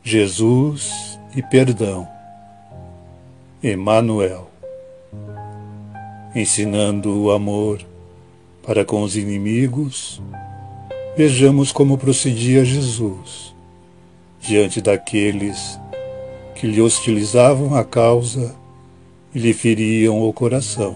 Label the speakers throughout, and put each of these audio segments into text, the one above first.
Speaker 1: Jesus e perdão. Emmanuel. Ensinando o amor para com os inimigos, vejamos como procedia Jesus diante daqueles que lhe hostilizavam a causa e lhe feriam o coração.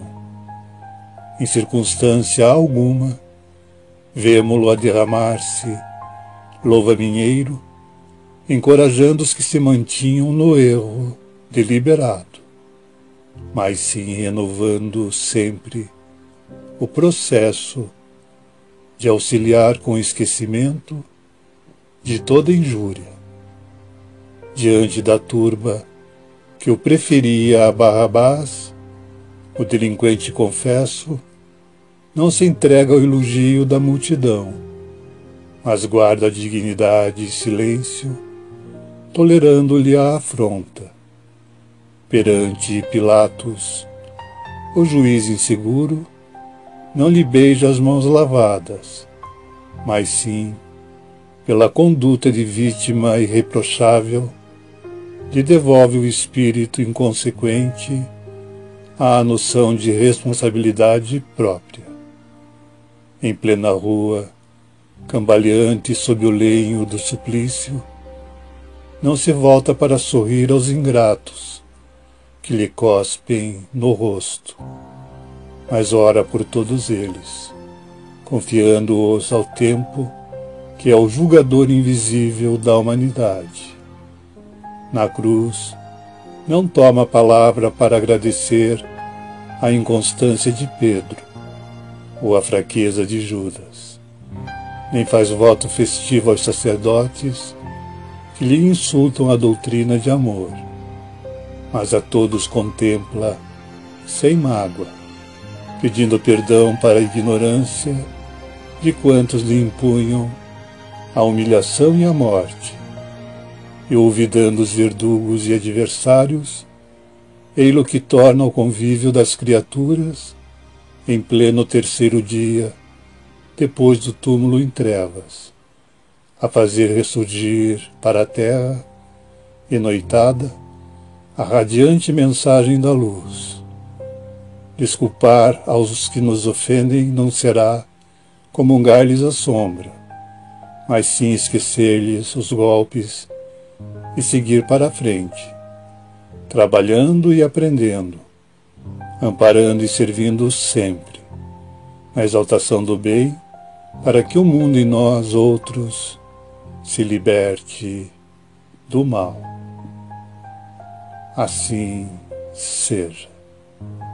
Speaker 1: Em circunstância alguma, vemo-lo a derramar-se louva-minheiro, encorajando os que se mantinham no erro deliberado, mas sim renovando sempre o processo de auxiliar com o esquecimento de toda injúria. Diante da turba que o preferia a Barrabás, o delinquente confesso não se entrega ao elogio da multidão, mas guarda a dignidade e silêncio, tolerando-lhe a afronta. Perante Pilatos, o juiz inseguro não lhe beija as mãos lavadas, mas sim, pela conduta de vítima irreprochável, lhe devolve o espírito inconsequente à noção de responsabilidade própria. Em plena rua, cambaleante sob o lenho do suplício, não se volta para sorrir aos ingratos que lhe cospem no rosto, mas ora por todos eles, confiando-os ao tempo que é o julgador invisível da humanidade. Na cruz, não toma a palavra para agradecer a inconstância de Pedro ou a fraqueza de Judas, nem faz voto festivo aos sacerdotes que lhe insultam a doutrina de amor, mas a todos contempla sem mágoa, pedindo perdão para a ignorância de quantos lhe impunham a humilhação e a morte, e olvidando os verdugos e adversários, ei-lo que torna o convívio das criaturas, em pleno terceiro dia, depois do túmulo em trevas, a fazer ressurgir para a terra, enoitada, a radiante mensagem da luz. Desculpar aos que nos ofendem não será comungar-lhes a sombra, mas sim esquecer-lhes os golpes e seguir para a frente, trabalhando e aprendendo, amparando e servindo sempre, na exaltação do bem, para que o mundo e nós outros se liberte do mal. Assim seja.